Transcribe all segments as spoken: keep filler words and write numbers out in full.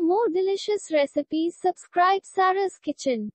more delicious recipes, subscribe Sarah's Kitchen.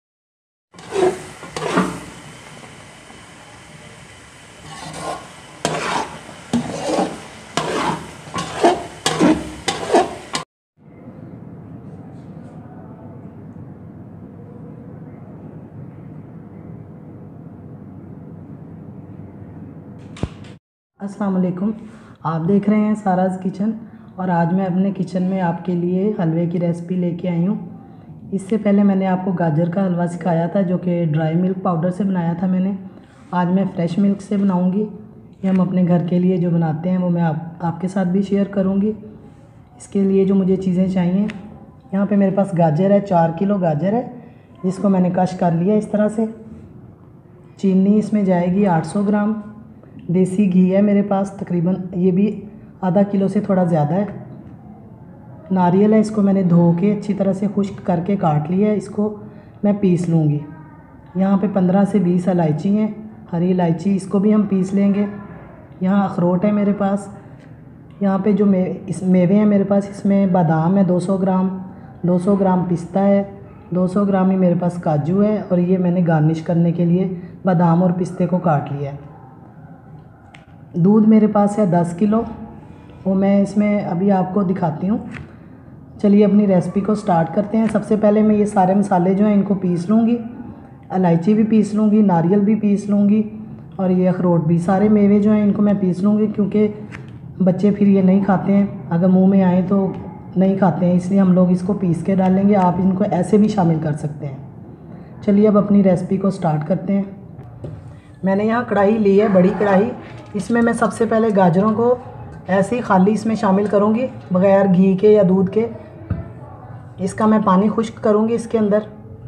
अस्सलाम वालेकुम, आप देख रहे हैं साराज़ किचन और आज मैं अपने किचन में आपके लिए हलवे की रेसिपी लेके आई हूँ। इससे पहले मैंने आपको गाजर का हलवा सिखाया था जो कि ड्राई मिल्क पाउडर से बनाया था मैंने। आज मैं फ़्रेश मिल्क से बनाऊँगी। ये हम अपने घर के लिए जो बनाते हैं वो मैं आप आपके साथ भी शेयर करूँगी। इसके लिए जो मुझे चीज़ें चाहिए, यहाँ पे मेरे पास गाजर है, चार किलो गाजर है जिसको मैंने कश कर लिया इस तरह से। चीनी इसमें जाएगी आठ सौ ग्राम। देसी घी है मेरे पास तकरीबन, ये भी आधा किलो से थोड़ा ज़्यादा है। नारियल है, इसको मैंने धो के अच्छी तरह से खुश्क करके काट लिया है, इसको मैं पीस लूँगी। यहाँ पे पंद्रह से बीस इलायची हैं, हरी इलायची, इसको भी हम पीस लेंगे। यहाँ अखरोट है मेरे पास। यहाँ पे जो मे इस मेवे हैं मेरे पास, इसमें बादाम है दो सौ ग्राम, दो सौ ग्राम पिस्ता है, दो सौ ग्राम ही मेरे पास काजू है और ये मैंने गार्निश करने के लिए बादाम और पिस्ते को काट लिया है। दूध मेरे पास है दस किलो, वो मैं इसमें अभी आपको दिखाती हूँ। चलिए अपनी रेसिपी को स्टार्ट करते हैं। सबसे पहले मैं ये सारे मसाले जो हैं इनको पीस लूँगी। इलायची भी पीस लूँगी, नारियल भी पीस लूँगी और ये अखरोट भी। सारे मेवे जो हैं इनको मैं पीस लूँगी क्योंकि बच्चे फिर ये नहीं खाते हैं, अगर मुंह में आए तो नहीं खाते हैं, इसलिए हम लोग इसको पीस के डालेंगे। आप इनको ऐसे भी शामिल कर सकते हैं। चलिए अब अपनी रेसिपी को स्टार्ट करते हैं। मैंने यहाँ कढ़ाई ली है, बड़ी कढ़ाई। इसमें मैं सबसे पहले गाजरों को ऐसे ही खाली इसमें शामिल करूँगी बग़ैर घी के या दूध के। इसका मैं पानी खुश्क करूँगी इसके अंदर।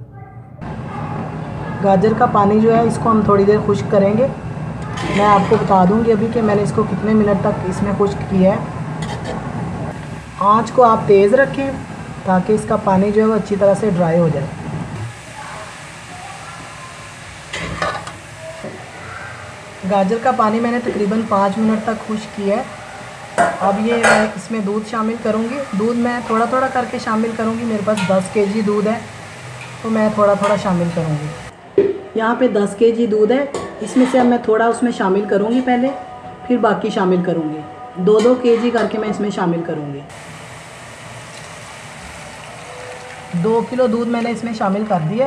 गाजर का पानी जो है इसको हम थोड़ी देर खुश्क करेंगे। मैं आपको बता दूँगी अभी कि मैंने इसको कितने मिनट तक इसमें खुश्क किया है। आँच को आप तेज़ रखें ताकि इसका पानी जो है वो अच्छी तरह से ड्राई हो जाए। गाजर का पानी मैंने तकरीबन पाँच मिनट तक खुश्क किया है। अब ये मैं इसमें दूध शामिल करूँगी। दूध मैं थोड़ा थोड़ा करके शामिल करूँगी। मेरे पास दस केजी दूध है तो मैं थोड़ा थोड़ा शामिल करूँगी। यहाँ पे दस केजी दूध है, इसमें से अब मैं थोड़ा उसमें शामिल करूँगी पहले, फिर बाकी शामिल करूँगी। दो दो केजी करके मैं इसमें शामिल करूँगी। दो किलो दूध मैंने इसमें शामिल कर दिया।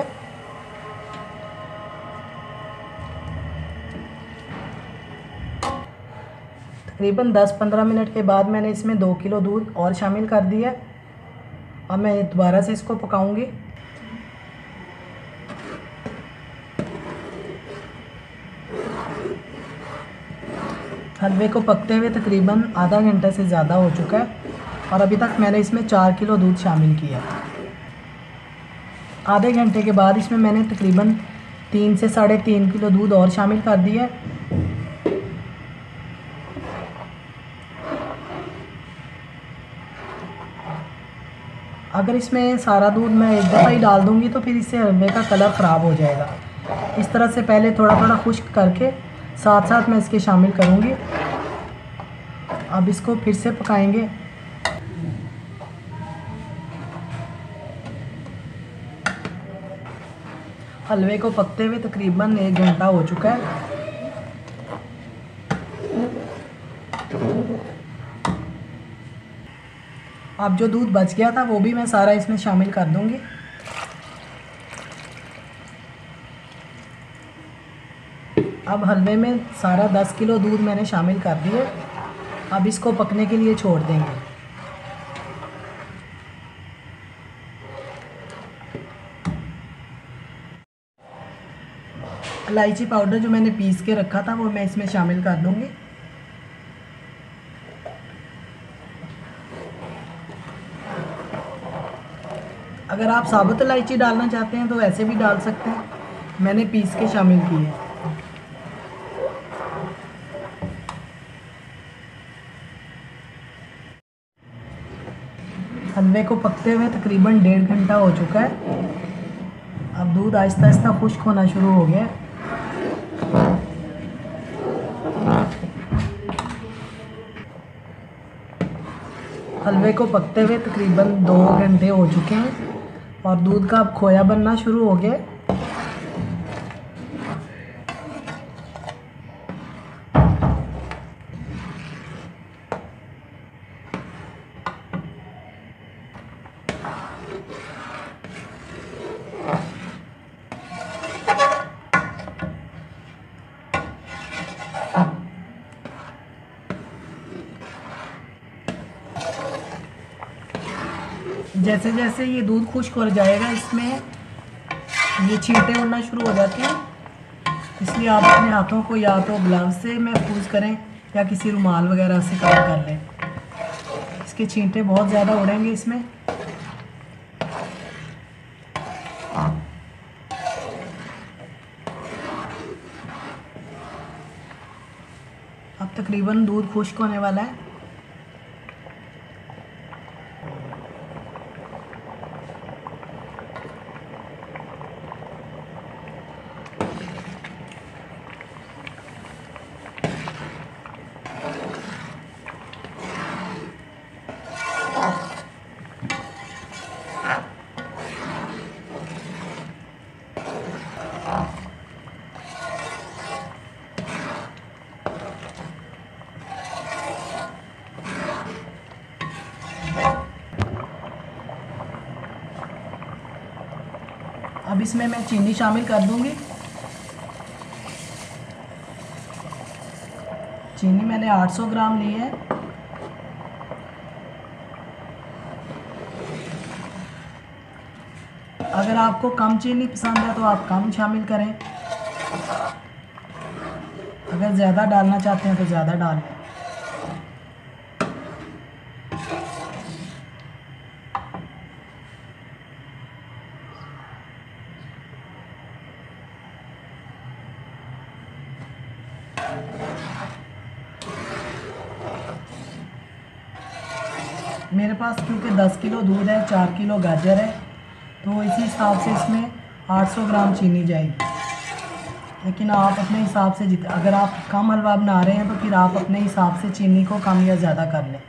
तकरीबन दस पंद्रह मिनट के बाद मैंने इसमें दो किलो दूध और शामिल कर दिया। अब मैं दोबारा से इसको पकाऊंगी। हलवे को पकते हुए तकरीबन आधा घंटा से ज़्यादा हो चुका है और अभी तक मैंने इसमें चार किलो दूध शामिल किया। आधे घंटे के बाद इसमें मैंने तकरीबन तीन से साढ़े तीन किलो दूध और शामिल कर दिया। अगर इसमें सारा दूध मैं एक दफ़ा ही डाल दूँगी तो फिर इससे हलवे का कलर ख़राब हो जाएगा। इस तरह से पहले थोड़ा थोड़ा खुश्क करके साथ साथ मैं इसके शामिल करूँगी। अब इसको फिर से पकाएंगे। हलवे को पकते हुए तकरीबन एक घंटा हो चुका है। अब जो दूध बच गया था वो भी मैं सारा इसमें शामिल कर दूंगी। अब हलवे में सारा दस किलो दूध मैंने शामिल कर दिए। अब इसको पकने के लिए छोड़ देंगे। इलायची पाउडर जो मैंने पीस के रखा था वो मैं इसमें शामिल कर दूंगी। अगर आप साबुत इलायची डालना चाहते हैं तो ऐसे भी डाल सकते हैं, मैंने पीस के शामिल की है। हलवे को पकते हुए तकरीबन डेढ़ घंटा हो चुका है। अब दूध आहिस्ता आहिस्ता खुश्क होना शुरू हो गया है। हलवे को पकते हुए तकरीबन दो घंटे हो चुके हैं और दूध का अब खोया बनना शुरू हो गया। जैसे जैसे ये दूध खुश्क हो जाएगा इसमें ये छींटे उड़ना शुरू हो जाते हैं, इसलिए आप अपने हाथों को या तो ग्लव्स से महफूज करें या किसी रुमाल वगैरह से कवर कर लें। इसके छींटे बहुत ज़्यादा उड़ेंगे इसमें। अब तकरीबन दूध खुश्क होने वाला है। अब इसमें मैं चीनी शामिल कर दूंगी। चीनी मैंने आठ सौ ग्राम ली है। अगर आपको कम चीनी पसंद है तो आप कम शामिल करें, अगर ज़्यादा डालना चाहते हैं तो ज़्यादा डालें। मेरे पास क्योंकि दस किलो दूध है, चार किलो गाजर है, तो इसी हिसाब से इसमें आठ सौ ग्राम चीनी जाएगी। लेकिन आप अपने हिसाब से जित अगर आप कम हलवा बना रहे हैं तो फिर आप अपने हिसाब से चीनी को कम या ज़्यादा कर लें।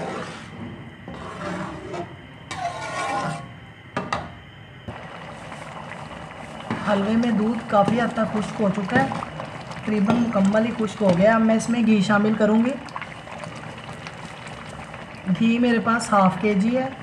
हलवे में दूध काफ़ी हद तक खुश्क हो चुका है, तकरीबन मुकम्मल ही खुश्क हो गया। अब मैं इसमें घी शामिल करूँगी। घी मेरे पास हाफ के जी है।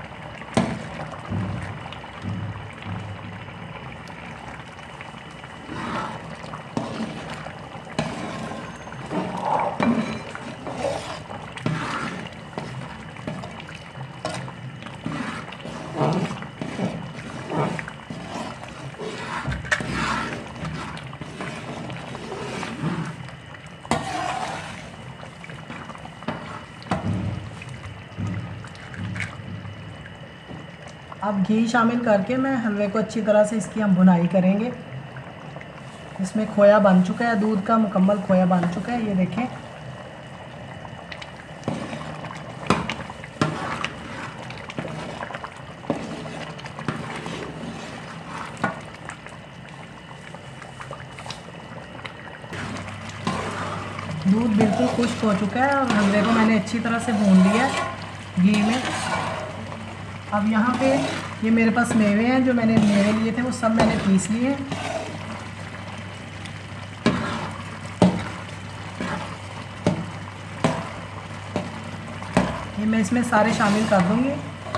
अब घी शामिल करके मैं हलवे को अच्छी तरह से इसकी हम भुनाई करेंगे। इसमें खोया बन चुका है, दूध का मुकम्मल खोया बन चुका है, ये देखें। दूध बिल्कुल खुश्क हो चुका है और हलवे को मैंने अच्छी तरह से भून लिया है घी में। अब यहाँ पे ये मेरे पास मेवे हैं, जो मैंने मेवे लिए थे वो सब मैंने पीस लिए हैं। ये मैं इसमें सारे शामिल कर दूँगी।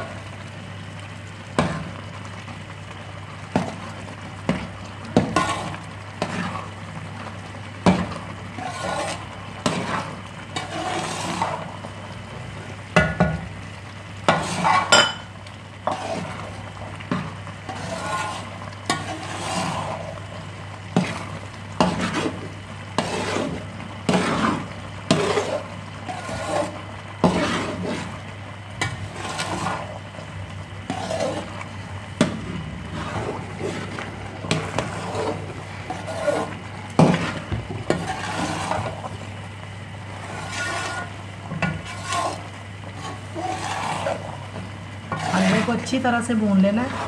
हलवे को अच्छी तरह से भून लेना है।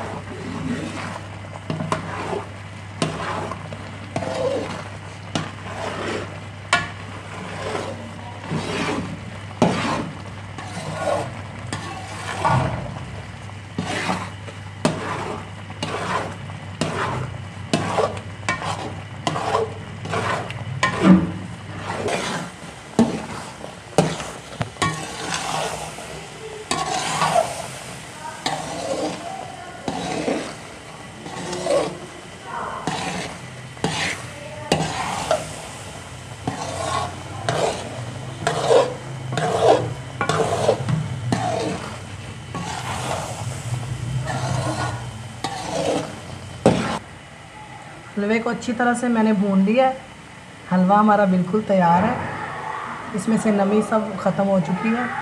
हलवे को अच्छी तरह से मैंने भून लिया है। हलवा हमारा बिल्कुल तैयार है, इसमें से नमी सब ख़त्म हो चुकी है।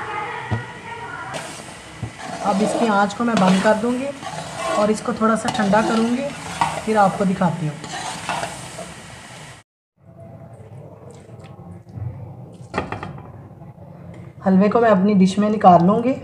अब इसकी आंच को मैं बंद कर दूंगी और इसको थोड़ा सा ठंडा करूंगी, फिर आपको दिखाती हूँ। हलवे को मैं अपनी डिश में निकाल लूँगी।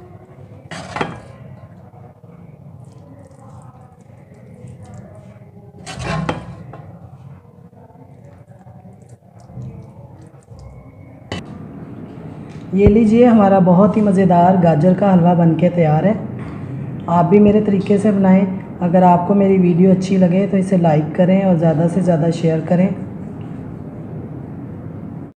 ये लीजिए, हमारा बहुत ही मज़ेदार गाजर का हलवा बनके तैयार है। आप भी मेरे तरीके से बनाएं। अगर आपको मेरी वीडियो अच्छी लगे तो इसे लाइक करें और ज़्यादा से ज़्यादा शेयर करें।